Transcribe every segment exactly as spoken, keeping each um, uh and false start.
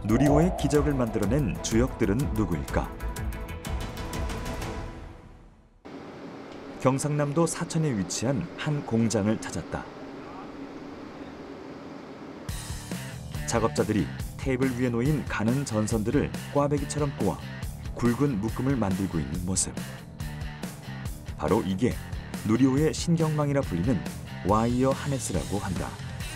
누리호의 기적을 만들어낸 주역들은 누구일까? 경상남도 사천에 위치한 한 공장을 찾았다. 작업자들이 테이블 위에 놓인 가는 전선들을 꽈배기처럼 꼬아 굵은 묶음을 만들고 있는 모습. 바로 이게 누리호의 신경망이라 불리는 와이어 하네스라고 한다.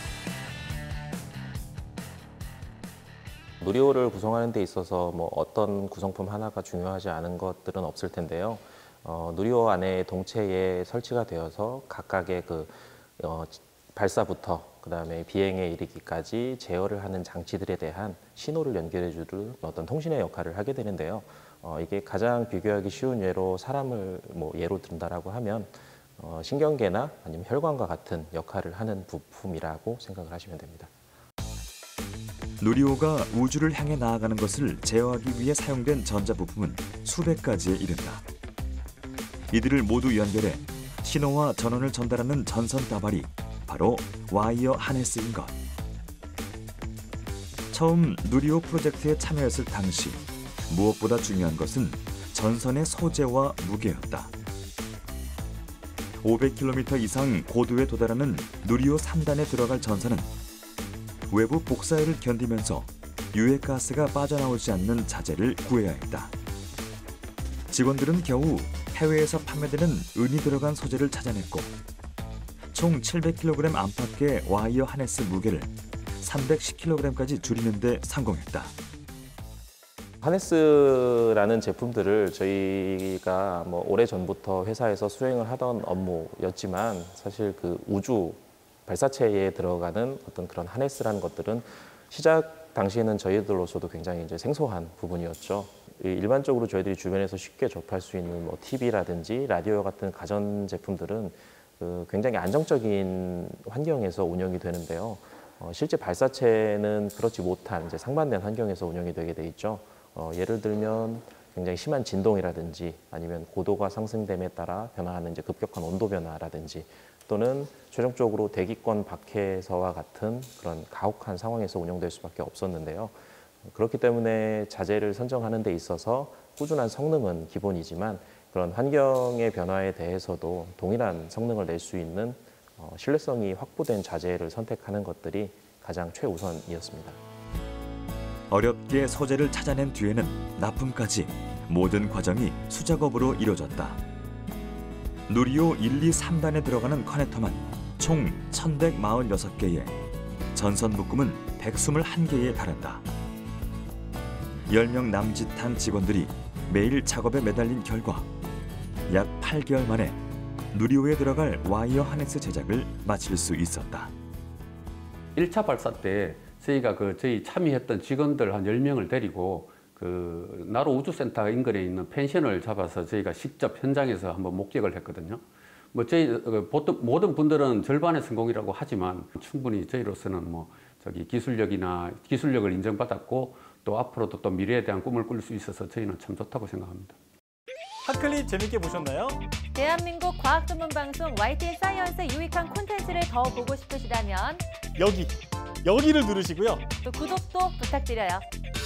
누리호를 구성하는 데 있어서 뭐 어떤 구성품 하나가 중요하지 않은 것들은 없을 텐데요. 어, 누리호 안에 동체에 설치가 되어서 각각의 그 어, 발사부터 그다음에 비행에 이르기까지 제어를 하는 장치들에 대한 신호를 연결해 주는 어떤 통신의 역할을 하게 되는데요. 어, 이게 가장 비교하기 쉬운 예로 사람을 뭐 예로 든다라고 하면 어, 신경계나 아니면 혈관과 같은 역할을 하는 부품이라고 생각을 하시면 됩니다. 누리호가 우주를 향해 나아가는 것을 제어하기 위해 사용된 전자부품은 수백 가지에 이른다. 이들을 모두 연결해 신호와 전원을 전달하는 전선 다발이 바로 와이어 하네스인 것. 처음 누리호 프로젝트에 참여했을 당시 무엇보다 중요한 것은 전선의 소재와 무게였다. 오백 킬로미터 이상 고도에 도달하는 누리호 삼 단에 들어갈 전선은 외부 복사열을 견디면서 유해가스가 빠져나오지 않는 자재를 구해야 했다. 직원들은 겨우 해외에서 판매되는 은이 들어간 소재를 찾아냈고 총 칠백 킬로그램 안팎의 와이어 하네스 무게를 삼백십 킬로그램까지 줄이는 데 성공했다. 하네스라는 제품들을 저희가 뭐 오래전부터 회사에서 수행을 하던 업무였지만 사실 그 우주 발사체에 들어가는 어떤 그런 하네스라는 것들은 시작 당시에는 저희들로서도 굉장히 이제 생소한 부분이었죠. 일반적으로 저희들이 주변에서 쉽게 접할 수 있는 뭐 티비라든지 라디오 같은 가전 제품들은 그 굉장히 안정적인 환경에서 운영이 되는데요. 어, 실제 발사체는 그렇지 못한 이제 상반된 환경에서 운영이 되게 돼 있죠. 어, 예를 들면 굉장히 심한 진동이라든지 아니면 고도가 상승됨에 따라 변화하는 이제 급격한 온도 변화라든지 또는 최종적으로 대기권 밖에서와 같은 그런 가혹한 상황에서 운영될 수밖에 없었는데요. 그렇기 때문에 자재를 선정하는 데 있어서 꾸준한 성능은 기본이지만 그런 환경의 변화에 대해서도 동일한 성능을 낼 수 있는 어, 신뢰성이 확보된 자재를 선택하는 것들이 가장 최우선이었습니다. 어렵게 소재를 찾아낸 뒤에는 납품까지 모든 과정이 수작업으로 이뤄졌다. 누리호 일, 이, 삼 단에 들어가는 커넥터만 총 천백사십육 개에 전선 묶음은 백이십일 개에 달한다. 열 명 남짓한 직원들이 매일 작업에 매달린 결과 약 팔 개월 만에 누리호에 들어갈 와이어 하네스 제작을 마칠 수 있었다. 일 차 발사 때 저희가 그 저희 참여했던 직원들 한 열 명을 데리고 그 나로 우주센터 인근에 있는 펜션을 잡아서 저희가 직접 현장에서 한번 목격을 했거든요. 뭐 저희 보통 모든 분들은 절반의 성공이라고 하지만 충분히 저희로서는 뭐 저기 기술력이나 기술력을 인정받았고 또 앞으로도 또 미래에 대한 꿈을 꿀 수 있어서 저희는 참 좋다고 생각합니다. 한 클립 재밌게 보셨나요? 대한민국 과학 전문 방송 와이티엔 사이언스의 유익한 콘텐츠를 더 보고 싶으시다면 여기, 여기를 누르시고요. 또 구독도 부탁드려요.